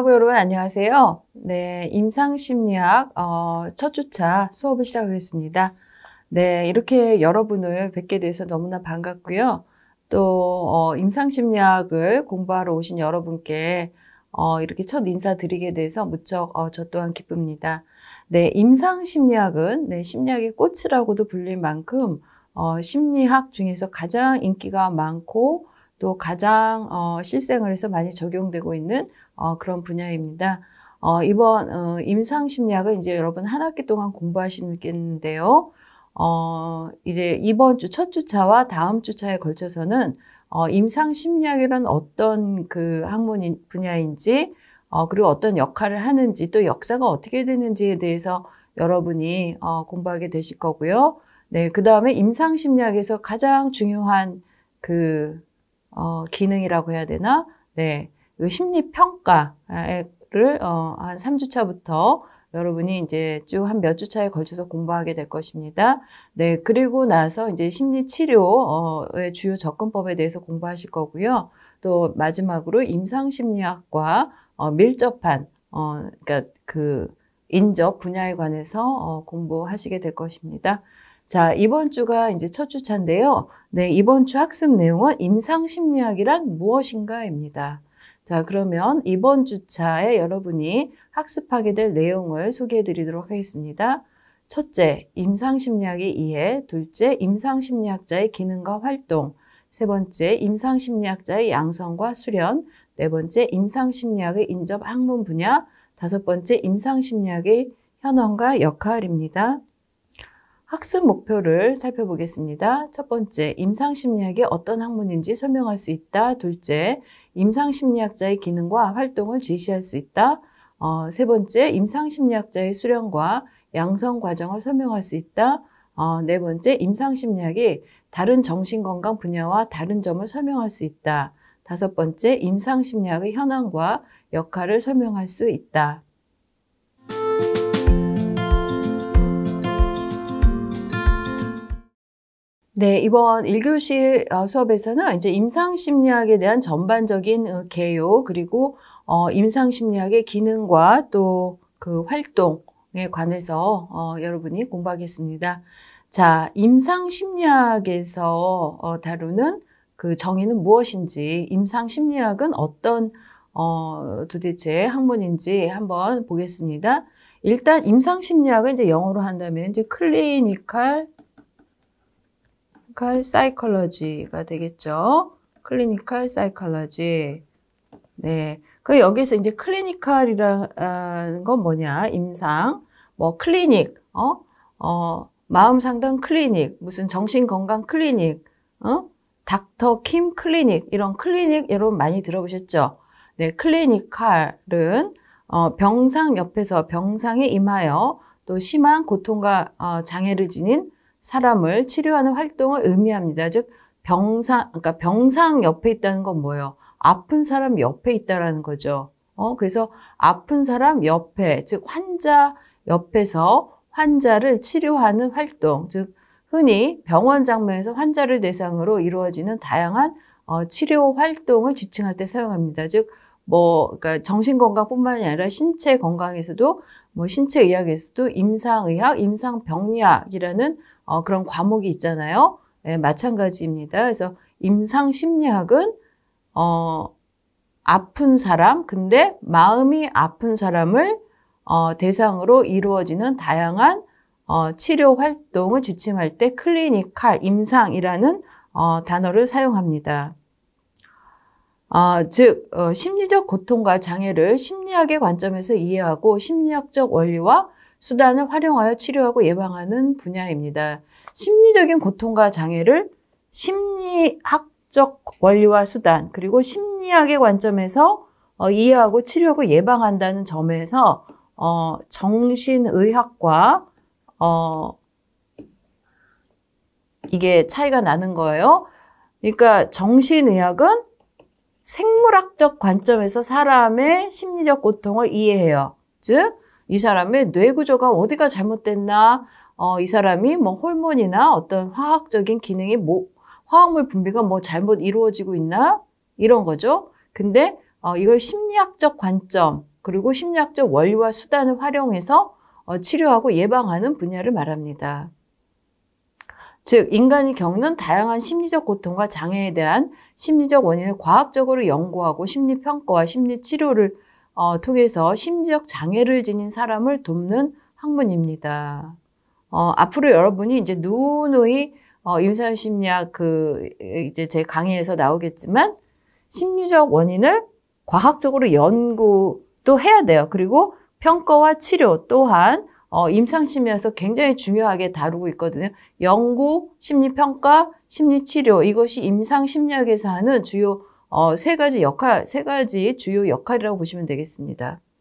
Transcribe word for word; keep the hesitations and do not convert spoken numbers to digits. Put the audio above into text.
동아고 여러분 안녕하세요. 네, 임상심리학 어, 첫 주차 수업을 시작하겠습니다. 네, 이렇게 여러분을 뵙게 돼서 너무나 반갑고요. 또 어, 임상심리학을 공부하러 오신 여러분께 어, 이렇게 첫 인사드리게 돼서 무척 어, 저 또한 기쁩니다. 네, 임상심리학은 네, 심리학의 꽃이라고도 불릴 만큼 어, 심리학 중에서 가장 인기가 많고 또 가장 어, 실생활에서 많이 적용되고 있는 어, 그런 분야입니다. 어, 이번 어, 임상심리학은 이제 여러분 한 학기 동안 공부하시겠는데요. 어, 이제 이번 주 첫 주차와 다음 주차에 걸쳐서는 어, 임상심리학이란 어떤 그 학문 분야인지 어, 그리고 어떤 역할을 하는지 또 역사가 어떻게 되는지에 대해서 여러분이 어, 공부하게 되실 거고요. 네, 그 다음에 임상심리학에서 가장 중요한 그 어, 기능이라고 해야 되나? 네, 그 심리평가를 어, 한 삼 주차부터 여러분이 이제 쭉 한 몇 주차에 걸쳐서 공부하게 될 것입니다. 네, 그리고 나서 이제 심리치료의 주요 접근법에 대해서 공부하실 거고요. 또 마지막으로 임상심리학과 어, 밀접한 어, 그러니까 그 인접 분야에 관해서 어, 공부하시게 될 것입니다. 자, 이번 주가 이제 첫 주차인데요. 네, 이번 주 학습 내용은 임상심리학이란 무엇인가입니다. 자, 그러면 이번 주차에 여러분이 학습하게 될 내용을 소개해 드리도록 하겠습니다. 첫째, 임상심리학의 이해. 둘째, 임상심리학자의 기능과 활동. 세 번째, 임상심리학자의 양성과 수련. 네 번째, 임상심리학의 인접 학문 분야. 다섯 번째, 임상심리학의 현황과 역할입니다. 학습 목표를 살펴보겠습니다. 첫 번째, 임상심리학이 어떤 학문인지 설명할 수 있다. 둘째, 임상심리학자의 기능과 활동을 제시할 수 있다. 어, 세 번째, 임상심리학자의 수련과 양성 과정을 설명할 수 있다. 어, 네 번째, 임상심리학이 다른 정신건강 분야와 다른 점을 설명할 수 있다. 다섯 번째, 임상심리학의 현황과 역할을 설명할 수 있다. 네, 이번 일 교시 수업에서는 이제 임상심리학에 대한 전반적인 개요, 그리고 어, 임상심리학의 기능과 또 그 활동에 관해서 어, 여러분이 공부하겠습니다. 자, 임상심리학에서 어, 다루는 그 정의는 무엇인지, 임상심리학은 어떤 어, 도대체 학문인지 한번 보겠습니다. 일단 임상심리학은 이제 영어로 한다면 이제 클리니컬 클리니컬 사이콜로지가 되겠죠. 클리니컬 사이콜로지. 네. 그 여기서 이제 클리니컬이라는 건 뭐냐? 임상, 뭐 클리닉, 어, 어, 마음 상담 클리닉, 무슨 정신 건강 클리닉, 어, 닥터 킴 클리닉 이런 클리닉 여러분 많이 들어보셨죠? 네, 클리니컬은 어, 병상 옆에서 병상에 임하여 또 심한 고통과 어, 장애를 지닌 사람을 치료하는 활동을 의미합니다. 즉 병상, 그러니까 병상 옆에 있다는 건 뭐예요? 아픈 사람 옆에 있다라는 거죠. 어, 그래서 아픈 사람 옆에, 즉 환자 옆에서 환자를 치료하는 활동, 즉 흔히 병원 장면에서 환자를 대상으로 이루어지는 다양한 어, 치료 활동을 지칭할 때 사용합니다. 즉 뭐, 그러니까 정신 건강뿐만이 아니라 신체 건강에서도 뭐 신체 의학에서도 임상의학, 임상병리학이라는 어, 그런 과목이 있잖아요. 네, 마찬가지입니다. 그래서 임상심리학은 어, 아픈 사람, 근데 마음이 아픈 사람을 어, 대상으로 이루어지는 다양한 어, 치료 활동을 지칭할 때 클리니컬, 임상이라는 어, 단어를 사용합니다. 어, 즉 어, 심리적 고통과 장애를 심리학의 관점에서 이해하고 심리학적 원리와 수단을 활용하여 치료하고 예방하는 분야입니다. 심리적인 고통과 장애를 심리학적 원리와 수단 그리고 심리학의 관점에서 어, 이해하고 치료하고 예방한다는 점에서 어, 정신의학과 어, 이게 차이가 나는 거예요. 그러니까 정신의학은 생물학적 관점에서 사람의 심리적 고통을 이해해요. 즉, 이 사람의 뇌 구조가 어디가 잘못됐나, 어, 이 사람이 뭐 호르몬이나 어떤 화학적인 기능이 뭐, 화학물 분비가 뭐 잘못 이루어지고 있나, 이런 거죠. 근데, 어, 이걸 심리학적 관점, 그리고 심리학적 원리와 수단을 활용해서 어, 치료하고 예방하는 분야를 말합니다. 즉 인간이 겪는 다양한 심리적 고통과 장애에 대한 심리적 원인을 과학적으로 연구하고 심리평가와 심리치료를 어, 통해서 심리적 장애를 지닌 사람을 돕는 학문입니다. 어, 앞으로 여러분이 이제 누누이 어, 임상심리학 그 이제 제 강의에서 나오겠지만 심리적 원인을 과학적으로 연구도 해야 돼요. 그리고 평가와 치료 또한 어, 임상심리학에서 굉장히 중요하게 다루고 있거든요. 연구, 심리평가, 심리치료 이것이 임상심리학에서 하는 주요 어, 세 가지 역할, 세 가지 주요 역할이라고 보시면 되겠습니다.